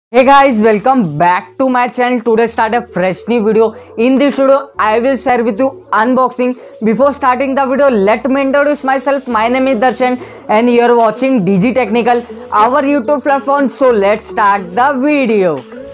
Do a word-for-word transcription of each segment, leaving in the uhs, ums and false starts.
Hey guys, welcome back to my channel. Today start a fresh new video. In this video I will share with you unboxing. Before starting the video, let me introduce myself. My name is Darshan and you are watching D G Technical, our YouTube platform. So let's start the video.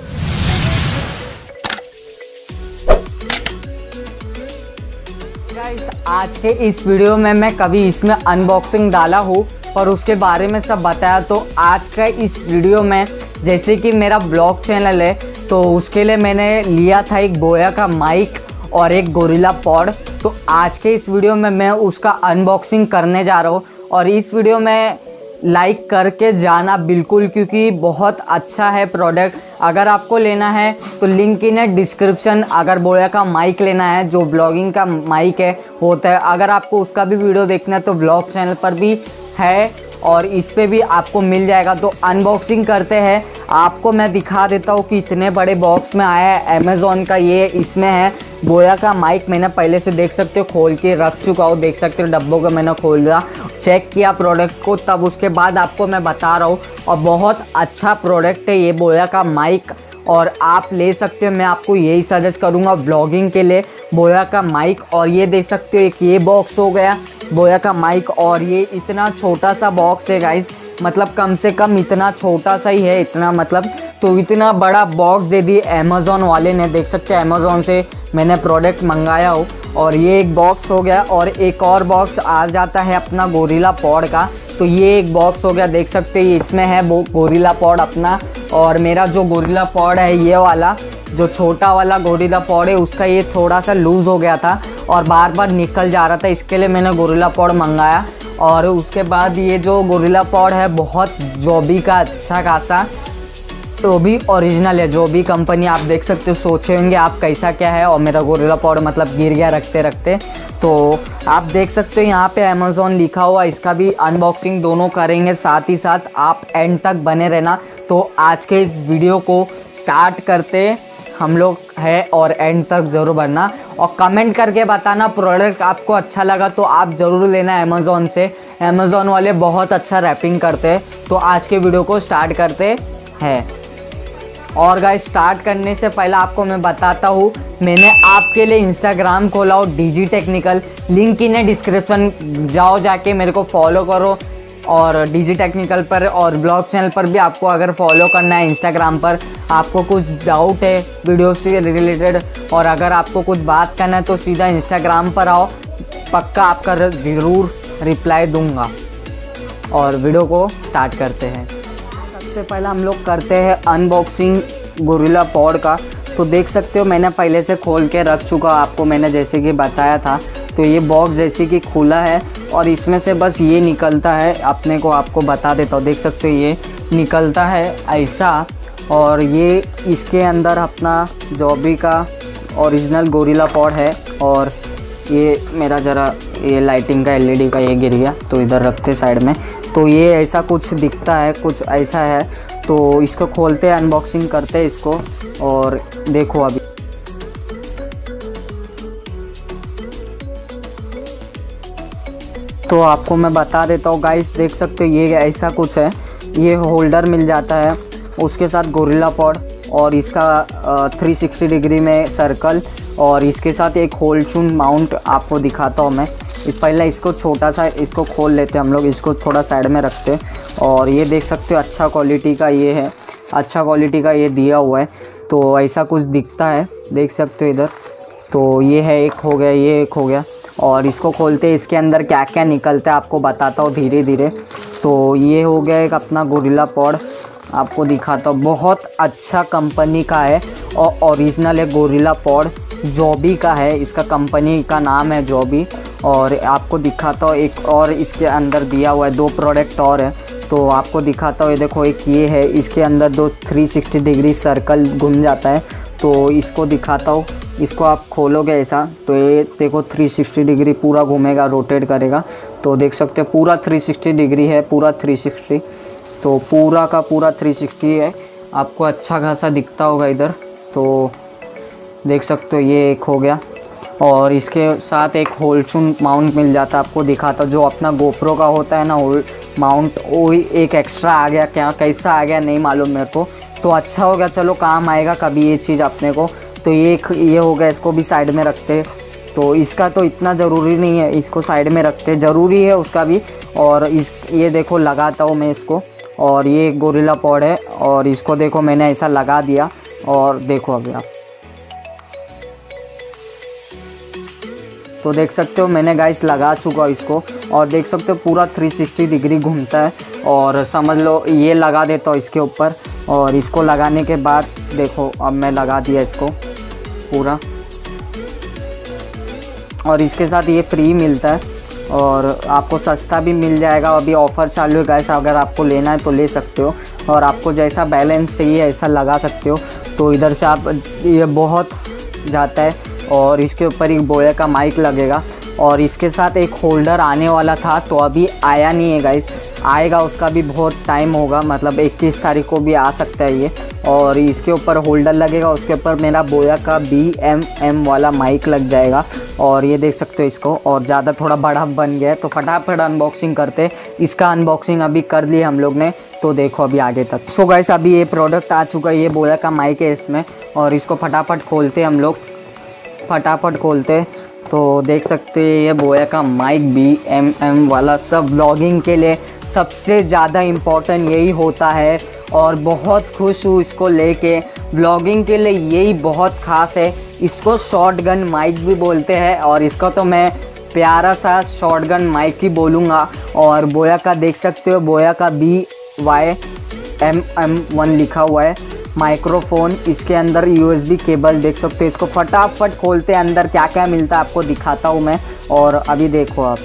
Guys, आज के इस video में मैं कभी इसमें unboxing डाला हूँ और उसके बारे में सब बताया। तो आज का इस वीडियो में जैसे कि मेरा ब्लॉग चैनल है तो उसके लिए मैंने लिया था एक बोया का माइक और एक गोरिल्ला पॉड। तो आज के इस वीडियो में मैं उसका अनबॉक्सिंग करने जा रहा हूँ और इस वीडियो में लाइक करके जाना बिल्कुल, क्योंकि बहुत अच्छा है प्रोडक्ट। अगर आपको लेना है तो लिंक इन है डिस्क्रिप्शन। अगर बोया का माइक लेना है जो ब्लॉगिंग का माइक है होता है, अगर आपको उसका भी वीडियो देखना है तो ब्लॉग चैनल पर भी है और इस पे भी आपको मिल जाएगा। तो अनबॉक्सिंग करते हैं। आपको मैं दिखा देता हूँ कि इतने बड़े बॉक्स में आया है अमेज़ॉन का। ये इसमें है बोया का माइक। मैंने पहले से देख सकते हो खोल के रख चुका हूँ, देख सकते हो डब्बों को मैंने खोला, चेक किया प्रोडक्ट को, तब उसके बाद आपको मैं बता रहा हूँ। और बहुत अच्छा प्रोडक्ट है ये बोया का माइक और आप ले सकते हो। मैं आपको यही सजेस्ट करूँगा व्लॉगिंग के लिए बोया का माइक। और ये देख सकते हो एक ये बॉक्स हो गया बोया का माइक और ये इतना छोटा सा बॉक्स है गाइस, मतलब कम से कम इतना छोटा सा ही है, इतना मतलब। तो इतना बड़ा बॉक्स दे दिए अमेज़ॉन वाले ने, देख सकते हैं अमेज़ॉन से मैंने प्रोडक्ट मंगाया हो। और ये एक बॉक्स हो गया और एक और बॉक्स आ जाता है अपना गोरिल्ला पॉड का। तो ये एक बॉक्स हो गया, देख सकते हैं इसमें है वो गोरिल्ला पॉड अपना। और मेरा जो गोरिल्ला पॉड है ये वाला जो छोटा वाला गोरिल्ला पॉड है उसका ये थोड़ा सा लूज़ हो गया था और बार बार निकल जा रहा था, इसके लिए मैंने गोरिल्ला पॉड मंगाया। और उसके बाद ये जो गोरिल्ला पॉड है बहुत जोबी का अच्छा खासा, तो भी ओरिजिनल है। जो भी कंपनी आप देख सकते हो, सोचे होंगे आप कैसा क्या है। और मेरा गोरिल्ला पॉड मतलब गिर गया रखते रखते। तो आप देख सकते हो यहाँ पे अमेज़ॉन लिखा हुआ, इसका भी अनबॉक्सिंग दोनों करेंगे साथ ही साथ। आप एंड तक बने रहना। तो आज के इस वीडियो को स्टार्ट करते हम लोग है और एंड तक ज़रूर बनना और कमेंट करके बताना प्रोडक्ट आपको अच्छा लगा तो आप ज़रूर लेना अमेज़ॉन से। अमेज़ॉन वाले बहुत अच्छा रैपिंग करते हैं। तो आज के वीडियो को स्टार्ट करते हैं। और गाइस, स्टार्ट करने से पहले आपको मैं बताता हूँ, मैंने आपके लिए इंस्टाग्राम खोला हो D G technical, link in है डिस्क्रिप्शन। जाओ जाके मेरे को फॉलो करो और डी जी टेक्निकल पर और ब्लॉग चैनल पर भी आपको अगर फॉलो करना है इंस्टाग्राम पर। आपको कुछ डाउट है वीडियो से रिलेटेड और अगर आपको कुछ बात करना है तो सीधा इंस्टाग्राम पर आओ, पक्का आपका ज़रूर रिप्लाई दूंगा। और वीडियो को स्टार्ट करते हैं। सबसे पहले हम लोग करते हैं अनबॉक्सिंग गोरिल्ला पॉड का। तो देख सकते हो मैंने पहले से खोल के रख चुका, आपको मैंने जैसे कि बताया था। तो ये बॉक्स जैसे कि खुला है और इसमें से बस ये निकलता है अपने को, आपको बता देता हूँ। देख सकते हो ये निकलता है ऐसा और ये इसके अंदर अपना जॉबी का ओरिजिनल गोरिल्ला पॉड है। और ये मेरा ज़रा ये लाइटिंग का एल ई डी का ये गिर गया तो इधर रखते साइड में। तो ये ऐसा कुछ दिखता है, कुछ ऐसा है। तो इसको खोलते हैं, अनबॉक्सिंग करते हैं इसको और देखो अभी। तो आपको मैं बता देता हूँ गाइस, देख सकते हो ये ऐसा कुछ है। ये होल्डर मिल जाता है उसके साथ गोरिल्ला पॉड और इसका थ्री सिक्सटी डिग्री में सर्कल और इसके साथ एक होल्ड चून माउंट आपको दिखाता हूँ मैं। इस पहले इसको छोटा सा इसको खोल लेते हैं हम लोग, इसको थोड़ा साइड में रखते हैं। और ये देख सकते हो अच्छा क्वालिटी का ये है, अच्छा क्वालिटी का ये दिया हुआ है। तो ऐसा कुछ दिखता है, देख सकते हो इधर। तो ये है एक हो गया, ये एक हो गया। और इसको खोलते हैं, इसके अंदर क्या क्या निकलता है आपको बताता हूँ धीरे धीरे। तो ये हो गया एक अपना गोरिल्ला पॉड, आपको दिखाता हूँ। बहुत अच्छा कंपनी का है और ओरिजिनल है गोरिल्ला पॉड, जॉबी का है, इसका कंपनी का नाम है जॉबी। और आपको दिखाता हूँ एक और इसके अंदर दिया हुआ है, दो प्रोडक्ट और है तो आपको दिखाता हूँ। ये देखो एक ये है, इसके अंदर दो थ्री सिक्सटी डिग्री सर्कल घूम जाता है। तो इसको दिखाता हूँ, इसको आप खोलोगे ऐसा तो ये देखो थ्री सिक्सटी डिग्री पूरा घूमेगा, रोटेट करेगा। तो देख सकते हो पूरा थ्री सिक्सटी डिग्री है, पूरा थ्री सिक्सटी। तो पूरा का पूरा थ्री सिक्सटी है, आपको अच्छा खासा दिखता होगा इधर। तो देख सकते हो ये एक हो गया और इसके साथ एक होल्ड चून माउंट मिल जाता है, आपको दिखाता हूँ। जो अपना गोप्रो का होता है ना होल्ड माउंट वही एक एक्स्ट्रा आ गया, क्या कैसा आ गया नहीं मालूम मेरे को। तो अच्छा हो गया, चलो काम आएगा कभी ये चीज़ अपने को। तो ये ये हो गया, इसको भी साइड में रखते। तो इसका तो इतना ज़रूरी नहीं है, इसको साइड में रखते, ज़रूरी है उसका भी। और इस ये देखो लगाता हूँ मैं इसको। और ये गोरिल्ला पॉड है और इसको देखो मैंने ऐसा लगा दिया। और देखो अभी आप तो देख सकते हो मैंने गाइस लगा चुका इसको। और देख सकते हो पूरा थ्री सिक्सटी डिग्री घूमता है। और समझ लो ये लगा देता हूँ इसके ऊपर। और इसको लगाने के बाद देखो अब मैं लगा दिया इसको पूरा। और इसके साथ ये फ्री मिलता है और आपको सस्ता भी मिल जाएगा। अभी ऑफ़र चालू है गाइस, अगर आपको लेना है तो ले सकते हो। और आपको जैसा बैलेंस चाहिए ऐसा लगा सकते हो। तो इधर से आप ये बहुत जाता है। और इसके ऊपर एक बोया का माइक लगेगा। और इसके साथ एक होल्डर आने वाला था तो अभी आया नहीं है गाइस, आएगा, उसका भी बहुत टाइम होगा, मतलब इक्कीस तारीख को भी आ सकता है ये। और इसके ऊपर होल्डर लगेगा, उसके ऊपर मेरा बोया का बी एम एम वाला माइक लग जाएगा। और ये देख सकते हो इसको। और ज़्यादा थोड़ा बड़ा बन गया है तो फटाफट अनबॉक्सिंग करते। इसका अनबॉक्सिंग अभी कर लिया हम लोग ने, तो देखो अभी आगे तक। सो गाइस अभी ये प्रोडक्ट आ चुका है, ये बोया का माइक है इसमें। और इसको फटाफट खोलते हम लोग, फटाफट खोलते। तो देख सकते हैं ये बोया का माइक बी एम एम वाला, सब व्लॉगिंग के लिए सबसे ज़्यादा इम्पोर्टेंट यही होता है। और बहुत खुश हूँ इसको लेके, व्लॉगिंग के लिए यही बहुत ख़ास है। इसको शॉटगन माइक भी बोलते हैं और इसको तो मैं प्यारा सा शॉटगन माइक ही बोलूँगा। और बोया का देख सकते हो, बोया का B Y M M one लिखा हुआ है। माइक्रोफोन, इसके अंदर यूएसबी केबल देख सकते हो। इसको फटाफट खोलते हैं, अंदर क्या क्या मिलता है आपको दिखाता हूँ मैं। और अभी देखो आप,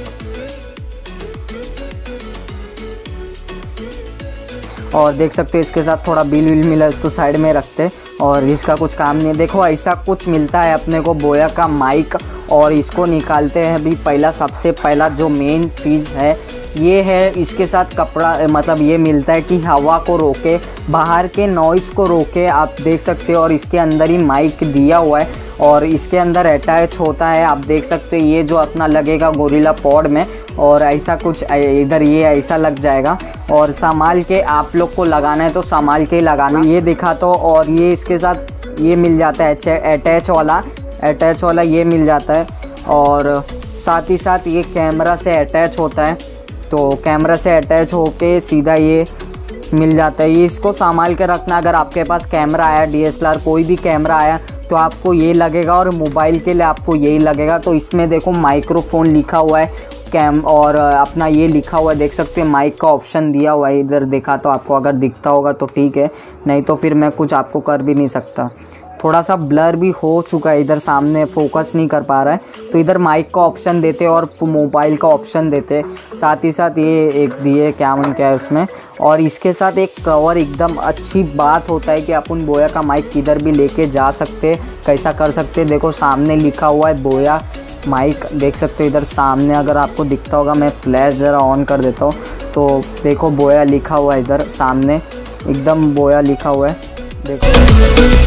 और देख सकते हो इसके साथ थोड़ा बिल विल मिला, इसको साइड में रखते। और इसका कुछ काम नहीं है। देखो ऐसा कुछ मिलता है अपने को बोया का माइक। और इसको निकालते हैं अभी। पहला सबसे पहला जो मेन चीज़ है ये है, इसके साथ कपड़ा, मतलब ये मिलता है कि हवा को रोके, बाहर के नॉइज़ को रोके, आप देख सकते हो। और इसके अंदर ही माइक दिया हुआ है और इसके अंदर अटैच होता है, आप देख सकते हो। ये जो अपना लगेगा गोरिल्ला पॉड में, और ऐसा कुछ इधर ये ऐसा लग जाएगा। और संभाल के आप लोग को लगाना है तो संभाल के ही लगाना, ये दिखा तो। और ये इसके साथ ये मिल जाता है अटैच वाला, अटैच वाला ये मिल जाता है। और साथ ही साथ ये कैमरा से अटैच होता है, तो कैमरा से अटैच होके सीधा ये मिल जाता है। ये इसको संभाल के रखना। अगर आपके पास कैमरा आया, डी एस एल आर कोई भी कैमरा आया तो आपको ये लगेगा। और मोबाइल के लिए आपको यही लगेगा। तो इसमें देखो माइक्रोफोन लिखा हुआ है, कैम और अपना ये लिखा हुआ है, देख सकते हैं माइक का ऑप्शन दिया हुआ है। इधर दिखा तो आपको, अगर दिखता होगा तो ठीक है, नहीं तो फिर मैं कुछ आपको कर भी नहीं सकता। थोड़ा सा ब्लर भी हो चुका है, इधर सामने फोकस नहीं कर पा रहा है। तो इधर माइक का ऑप्शन देते और मोबाइल का ऑप्शन देते, साथ ही साथ ये एक दिए क्या मन क्या है उसमें। और इसके साथ एक कवर, एकदम अच्छी बात होता है कि अपन बोया का माइक किधर भी लेके जा सकते, कैसा कर सकते। देखो सामने लिखा हुआ है बोया माइक, देख सकते हो इधर सामने, अगर आपको दिखता होगा। मैं फ्लैश ज़रा ऑन कर देता हूँ तो देखो बोया लिखा हुआ है इधर सामने, एकदम बोया लिखा हुआ है, देखो।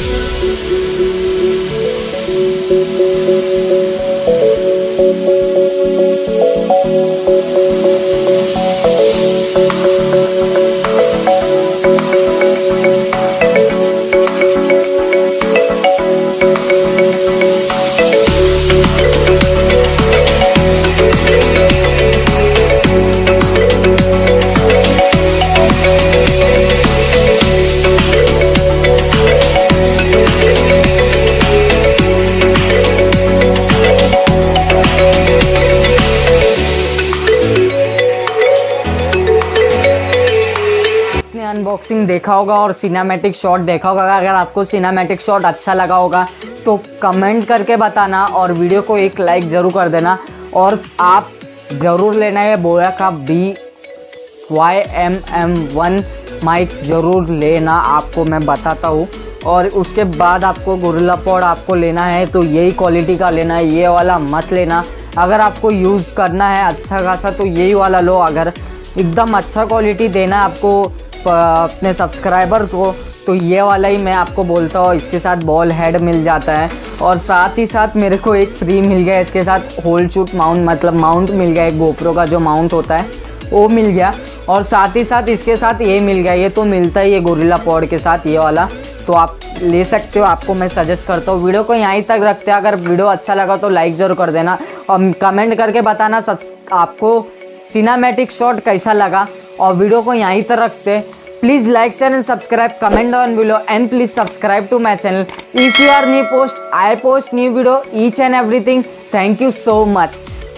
अनबॉक्सिंग देखा होगा और सिनेमैटिक शॉट देखा होगा। अगर आपको सिनेमैटिक शॉट अच्छा लगा होगा तो कमेंट करके बताना और वीडियो को एक लाइक ज़रूर कर देना। और आप ज़रूर लेना है बोया का B Y M M one mic, ज़रूर लेना, आपको मैं बताता हूँ। और उसके बाद आपको गोरिल्ला पॉड आपको लेना है तो यही क्वालिटी का लेना है, ये वाला मत लेना। अगर आपको यूज़ करना है अच्छा खासा तो यही वाला लो। अगर एकदम अच्छा क्वालिटी देना है आपको अपने सब्सक्राइबर को तो ये वाला ही मैं आपको बोलता हूँ। इसके साथ बॉल हेड मिल जाता है और साथ ही साथ मेरे को एक फ्री मिल गया इसके साथ होल शूट माउंट, मतलब माउंट मिल गया एक गोप्रो का जो माउंट होता है वो मिल गया, और साथ ही साथ इसके साथ ये मिल गया। ये तो मिलता ही है गोरिल्ला पॉड के साथ ये वाला, तो आप ले सकते हो। आपको मैं सजेस्ट करता हूँ। वीडियो को यहीं तक रखते हैं। अगर वीडियो अच्छा लगा तो लाइक ज़रूर कर देना और कमेंट करके बताना सब आपको सिनेमैटिक शॉट कैसा लगा। और वीडियो को यहीं तक रखते हैं। Please like, share and subscribe, comment down below and please subscribe to my channel. If you are new post, I post new video each and everything. Thank you so much.